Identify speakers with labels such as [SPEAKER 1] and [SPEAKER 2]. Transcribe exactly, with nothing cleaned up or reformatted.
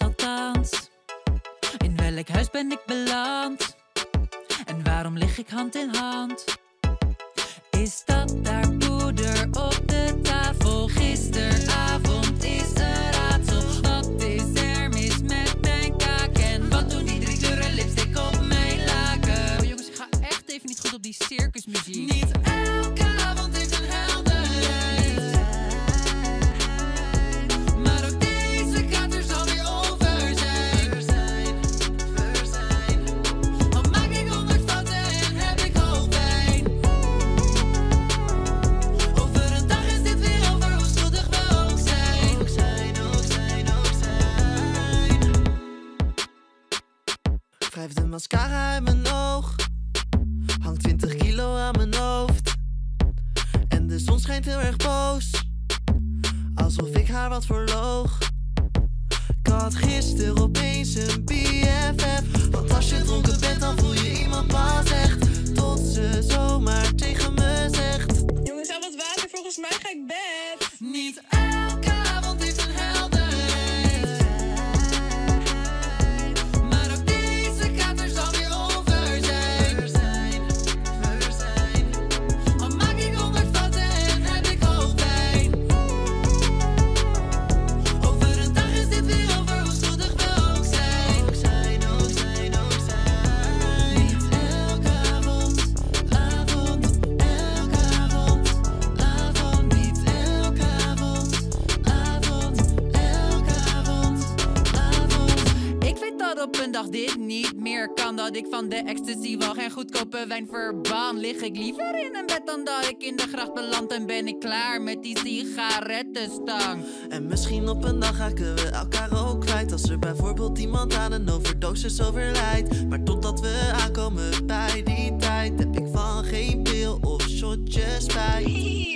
[SPEAKER 1] althans? In welk huis ben ik beland? En waarom lig ik hand in hand? Is dat daar poeder op de tafel? Gisteravond is een raadsel. Wat is er mis met mijn kaak? En wat doen die drie kleuren lipstick op mijn laken? Oh jongens, ik ga echt even niet goed op die circusmuziek. Niet elke avond is een heldenreis, maar ook deze kater zal weer over zijn. Al maak ik honderd fouten en heb ik hoofdpijn. Over een dag is dit weer over, hoe schuldig we ook zijn. Ook zijn, ook zijn, ook zijn.
[SPEAKER 2] Wrijf de mascara uit mijn oog, hangt twintig kilo aan mijn hoofd. En de zon schijnt heel erg boos, alsof ik haar wat voorloog. Ik had gisteren opeens een B F F, want als je dronken bent dan voel je iemand pas echt. Tot ze zomaar tegen me zegt:
[SPEAKER 3] Jongens, al wat water, volgens mij ga ik bed.
[SPEAKER 1] Niet elke avond is een heldenreis, maar ook deze kater zal weer over zijn. Al maak ik honderd fouten en heb ik hoofdpijn. Over een dag is dit weer over, hoe schuldig we ook zijn.
[SPEAKER 2] ook zijn, ook zijn, ook zijn.
[SPEAKER 1] Niet elke avond, avond, elke avond, avond. Niet elke avond, avond, elke avond, avond. Ik weet dat op een dag dit niet meer kan, dat ik van de ecstasy wel geen goedkope wijn verban. Lig ik liever in een bed dan dat ik in de gracht beland en ben ik klaar met die sigarettenstang.
[SPEAKER 2] En misschien op een dag raken we elkaar ook kwijt, als er bijvoorbeeld iemand aan een overdosis overlijdt. Maar totdat we aankomen bij die tijd, heb ik van geen pil of shotje spijt.